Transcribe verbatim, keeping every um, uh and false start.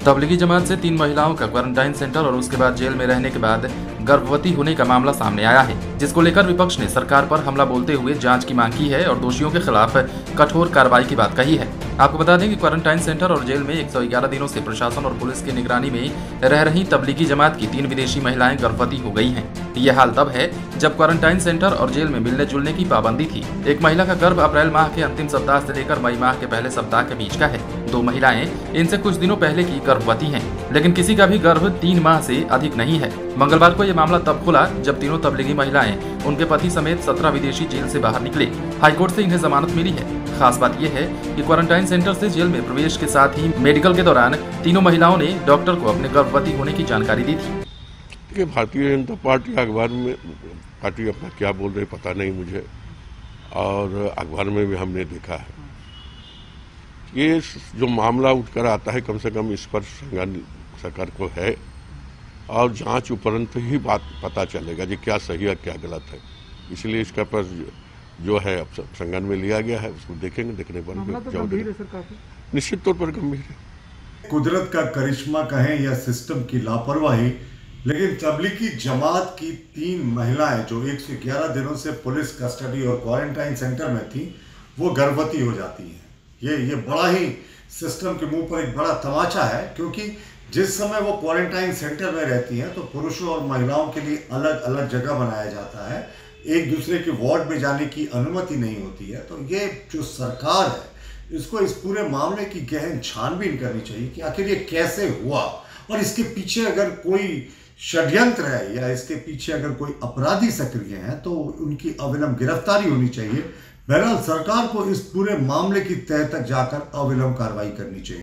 तबलीगी जमात से तीन महिलाओं का क्वारंटाइन सेंटर और उसके बाद जेल में रहने के बाद गर्भवती होने का मामला सामने आया है, जिसको लेकर विपक्ष ने सरकार पर हमला बोलते हुए जांच की मांग की है और दोषियों के खिलाफ कठोर कार्रवाई की बात कही है। आपको बता दें कि क्वारंटाइन सेंटर और जेल में एक सौ ग्यारह दिनों से प्रशासन और पुलिस की निगरानी में रह रही तबलीगी जमात की तीन विदेशी महिलाएं गर्भवती हो गई हैं। ये हाल तब है जब क्वारंटाइन सेंटर और जेल में मिलने जुलने की पाबंदी थी। एक महिला का गर्भ अप्रैल माह के अंतिम सप्ताह से लेकर मई माह के पहले सप्ताह के बीच का है। दो महिलाएं इनसे कुछ दिनों पहले की गर्भवती हैं, लेकिन किसी का भी गर्भ तीन माह से अधिक नहीं है। मंगलवार को ये मामला तब खुला जब तीनों तबलीगी महिलाएं उनके पति समेत सत्रह विदेशी जेल से बाहर निकले। हाईकोर्ट से इन्हें जमानत मिली है। खास बात यह है कि क्वारंटाइन सेंटर से जेल में प्रवेश के साथ ही मेडिकल के दौरान तीनों महिलाओं ने डॉक्टर को अपने गर्भवती होने की जानकारी दी थी। देखिए, भारतीय जनता पार्टी अखबार में पार्टी अपना क्या बोल रही पता नहीं मुझे, और अखबार में भी हमने देखा है। ये जो मामला उठकर आता है, कम से कम इस पर संज्ञान सरकार को है और जांच उपरंत ही बात पता चलेगा जी क्या सही है क्या गलत है। इसलिए इसका पर जो है अब संज्ञान में लिया गया है, उसको देखेंगे। देखने पर निश्चित तौर पर गंभीर है। कुदरत का करिश्मा कहें या सिस्टम की लापरवाही, लेकिन तबलीगी जमात की तीन महिलाएं जो एक सौ ग्यारह दिनों से पुलिस कस्टडी और क्वारंटाइन सेंटर में थी, वो गर्भवती हो जाती हैं। ये ये बड़ा ही सिस्टम के मुंह पर एक बड़ा तमाचा है, क्योंकि जिस समय वो क्वारंटाइन सेंटर में रहती हैं तो पुरुषों और महिलाओं के लिए अलग अलग जगह बनाया जाता है, एक दूसरे के वार्ड में जाने की अनुमति नहीं होती है। तो ये जो सरकार है, इसको इस पूरे मामले की गहन छानबीन करनी चाहिए कि आखिर ये कैसे हुआ, और इसके पीछे अगर कोई षड्यंत्र है या इसके पीछे अगर कोई अपराधी सक्रिय हैं तो उनकी अविलंब गिरफ्तारी होनी चाहिए। बहरहाल सरकार को इस पूरे मामले की तह तक जाकर अविलंब कार्रवाई करनी चाहिए।